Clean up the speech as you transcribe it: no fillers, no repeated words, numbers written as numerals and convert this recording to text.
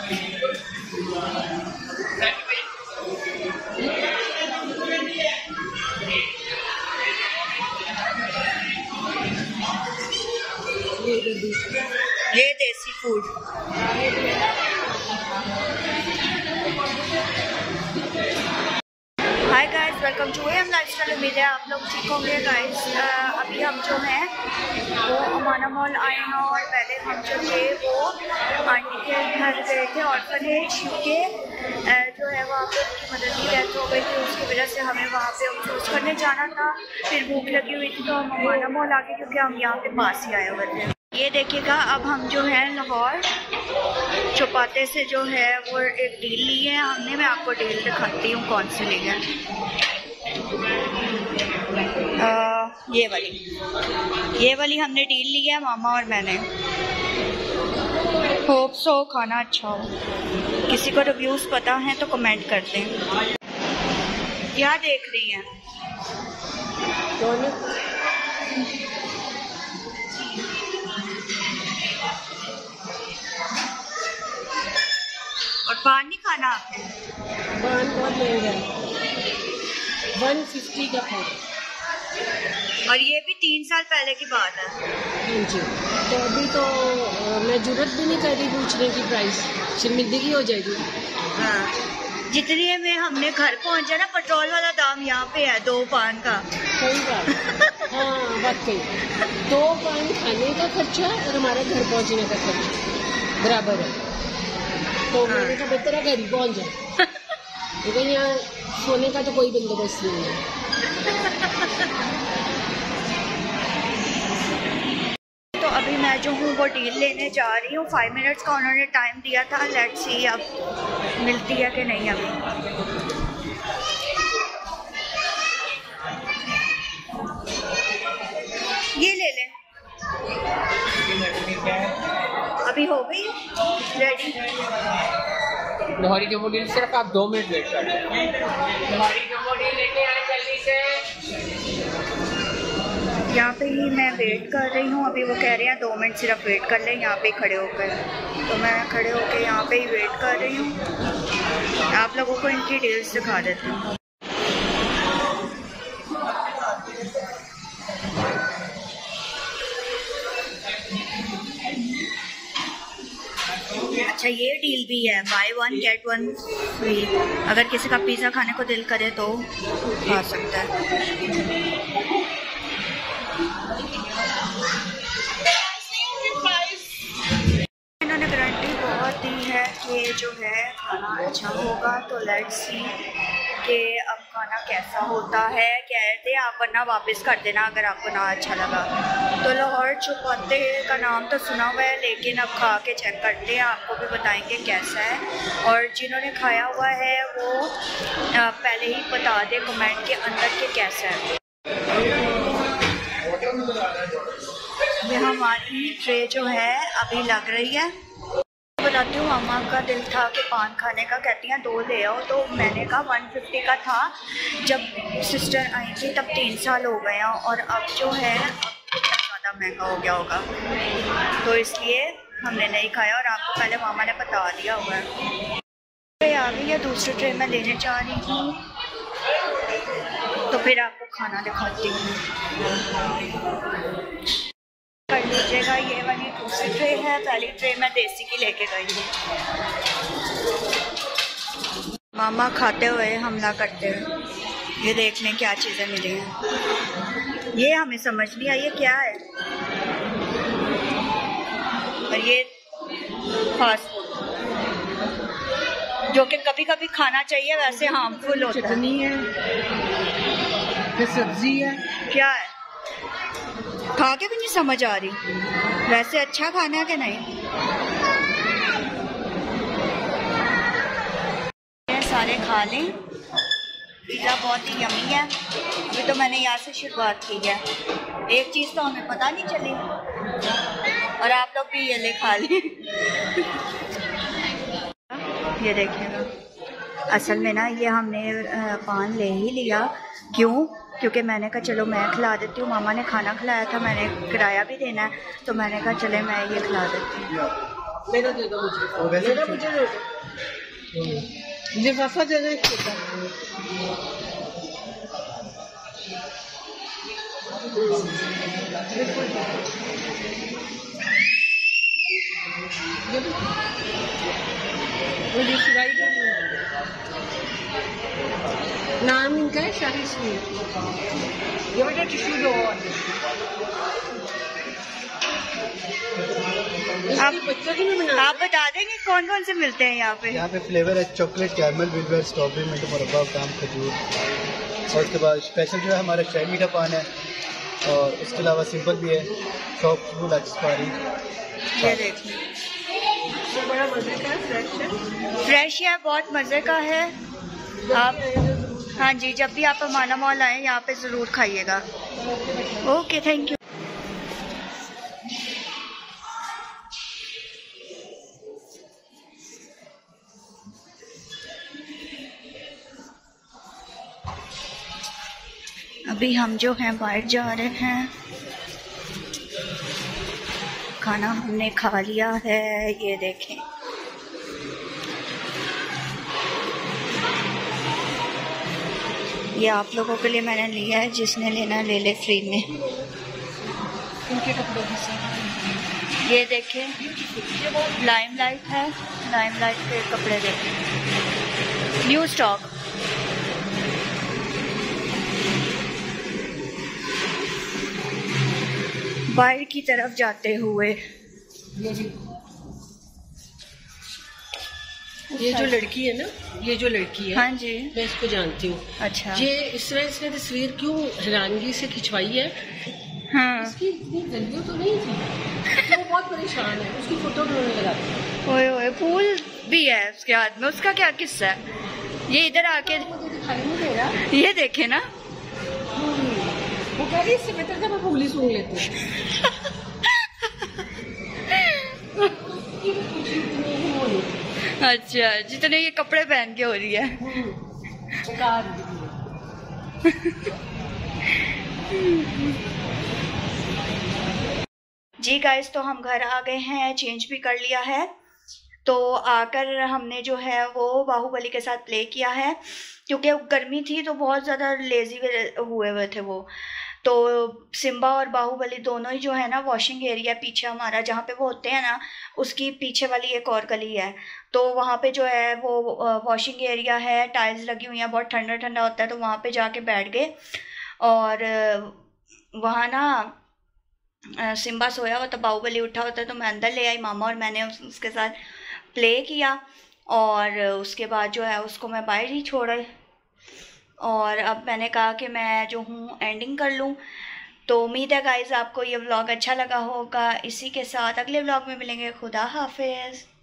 ये desi food. Hi guys, welcome to M lifestyle. उम्मीद है आप लोग ठीक होंगे गाइस। अभी हम जो हैं वो अमाना मॉल आए हैं और पहले हम जो थे वो आंटी के घर गए थे ऑर्फनेज, क्योंकि जो है वहाँ पे उनकी मदर की डेथ हो गई थी, उसकी वजह से हमें वहाँ पे अफसोस करने जाना था। फिर भूख लगी हुई थी तो हम अमाना मॉल आ गए, क्योंकि हम यहाँ पे पास ही आए हुए थे। ये देखिएगा, अब हम जो है लाहौर चौपाते से जो है वो एक डील ली है हमने। मैं आपको डील दिखाती हूँ कौन सी ली है। ये वाली हमने डील ली है मामा और मैंने। होप सो खाना अच्छा हो। किसी को रिव्यूज़ पता है तो कमेंट कर दें। क्या देख रही हैं? और पान नहीं खाना आपने? पान बहुत महंगा है, 150 का पान। और ये भी 3 साल पहले की बात है। हाँ जी, तो अभी तो मैं जरूरत भी नहीं कर रही पूछने की प्राइस, शर्मिंदगी हो जाएगी। हाँ, जितने में हमने घर पहुंचा ना, पेट्रोल वाला दाम यहाँ पे है 2 पान का। सही बात। हाँ वाकई, 2 पान खाने का खर्चा और हमारा घर पहुँचने का खर्चा बराबर है। तो मैंने कहा बेहतर है घर ही पहुँच जाए, लेकिन यहाँ सोने का तो कोई बंदोबस्त नहीं है। तो अभी मैं जो हूँ वो डील लेने जा रही हूँ। 5 मिनट्स का उन्होंने टाइम दिया था। लेट्स सी अब मिलती है कि नहीं। अभी ये ले लें। अभी हो गई रेडी। लाहौरी जम्बो डील सिर्फ आप 2 मिनट वेट कर लें। लाहौरी जम्बो डील लेके आए जल्दी से। यहाँ पे ही मैं वेट कर रही हूँ। अभी वो कह रहे हैं 2 मिनट सिर्फ वेट कर लें यहाँ पे खड़े होकर। तो मैं खड़े होकर यहाँ पे ही वेट कर रही हूँ। आप लोगों को इनकी डील्स दिखा देती हूँ। अच्छा, ये डील भी है, बाय 1 गेट 1 फ्री। अगर किसी का पिज़्ज़ा खाने को दिल करे तो खा सकता है। इन्होंने गारंटी बहुत दी है कि जो है खाना अच्छा होगा। तो लेट्स सी कि अब खाना कैसा होता है। कहते आप वरना वापस कर देना अगर आपको ना अच्छा लगा। तो लाहौर चौपाते का नाम तो सुना हुआ है, लेकिन अब खा के चेक करते हैं, आपको भी बताएंगे कैसा है। और जिन्होंने खाया हुआ है वो पहले ही बता दें कमेंट के अंदर कि कैसा है। ये हमारी ट्रे जो है अभी लग रही है। बताती हूँ, मामा का दिल था कि पान खाने का, कहती हैं 2 ले आओ। तो मैंने कहा 150 का था जब सिस्टर आई थी, तब 3 साल हो गए हैं और अब जो है अब कितना ज़्यादा महंगा हो गया होगा। तो इसलिए हमने नहीं खाया और आपको पहले मामा ने बता दिया हुआ है। ट्रे आ गई है, दूसरी ट्रे मैं लेने जा रही हूँ, तो फिर आपको खाना दिखाती हूँ। कर लीजिएगा। ये वाली दूसरी ट्रे है, पहली ट्रे मैं देसी की लेके गई हूँ। मामा खाते हुए हमला करते हुए। ये देख लें क्या चीज़ें मिली हैं। ये हमें समझ नहीं आई ये क्या है। और ये फास्ट फूड जो कि कभी कभी खाना चाहिए, वैसे हार्मफुल होता है। चटनी है, सब्जी है, क्या है खा के भी नहीं समझ आ रही। वैसे अच्छा खाना है कि नहीं। ये सारे खा लें। पिज़्ज़ा बहुत ही यमी है। अभी तो मैंने यहाँ से शुरुआत की है। एक चीज़ तो हमें पता नहीं चली और आप लोग भी ये ले खा लें। ये देखिएगा, असल में ना ये हमने पान ले ही लिया। क्यों? क्योंकि मैंने कहा चलो मैं खिला देती हूँ। मामा ने खाना खिलाया था, मैंने किराया भी देना है, तो मैंने कहा चले मैं ये खिला देती हूँ। मेरा दे दो मुझे, मेरा मुझे दे दो, लिफाफा दे दो एक छोटा। नाम इनका है शाही स्वीट। ये बेटा टिश्यू दो। आप बता देंगे कौन कौन से मिलते हैं यहाँ पे? यहाँ पे फ्लेवर है chocolate, caramel, velvet, strawberry, mint, मुरब्बा, काम, खजूर। और उसके बाद स्पेशल जो है हमारा शाही मीठा पान है, और उसके अलावा सिंपल भी है, सॉफ्ट फूड एक्सपायरी। ये देखिए बड़ा मजे का फ्रेश है, बहुत मज़े का है। आप हाँ जी, जब भी आप अमाना मॉल आए यहाँ पे ज़रूर खाइएगा। Okay, thank you. अभी हम जो हैं बाहर जा रहे हैं, खाना हमने खा लिया है। ये देखें, ये आप लोगों के लिए मैंने लिया है, जिसने लेना ले ले फ्री में। उनके कपड़ों की से ये देखें, लाइमलाइट है, लाइमलाइट के कपड़े देखें, न्यू स्टॉक। बाहर की तरफ जाते हुए ये जो लड़की है ना, ये जो लड़की है, हाँ जी, मैं इसको जानती हूँ। अच्छा, ये इस तरह इसने तस्वीर क्यों हैरानगी से खिंचवाई है? हाँ, इसकी इतनी जल्दी तो नहीं थी, तो वो बहुत परेशान है, उसकी फोटो ढूंढने लगा। ओए ओए, फूल भी है उसके हाथ में, उसका क्या किस्सा है? ये इधर आके मुझे दिखाई नहीं दे रहा। ये देखे ना, वो कह रही इससे बेहतर था मैं फूली सूंघ लेती। अच्छा, जितने ये कपड़े पहन के हो रही है। जी गाइस, तो हम घर आ गए हैं, चेंज भी कर लिया है। तो आकर हमने जो है वो बाहुबली के साथ प्ले किया है, क्योंकि गर्मी थी तो बहुत ज़्यादा लेजी हुए थे वो। तो सिम्बा और बाहुबली दोनों ही जो है ना, वॉशिंग एरिया पीछे हमारा जहाँ पे वो होते हैं ना, उसकी पीछे वाली एक और गली है, तो वहाँ पे जो है वो वॉशिंग एरिया है, टाइल्स लगी हुई हैं, बहुत ठंडा ठंडा होता है, तो वहाँ पे जाके बैठ गए। और वहाँ ना सिम्बा सोया हुआ था, बाहुबली उठा होता, तो मैं अंदर ले आई, मामा और मैंने उसके साथ प्ले किया। और उसके बाद जो है उसको मैं बाहर ही छोड़ा। और अब मैंने कहा कि मैं जो हूँ एंडिंग कर लूँ। तो उम्मीद है गाइस आपको ये व्लॉग अच्छा लगा होगा। इसी के साथ अगले व्लॉग में मिलेंगे। खुदा हाफिज़।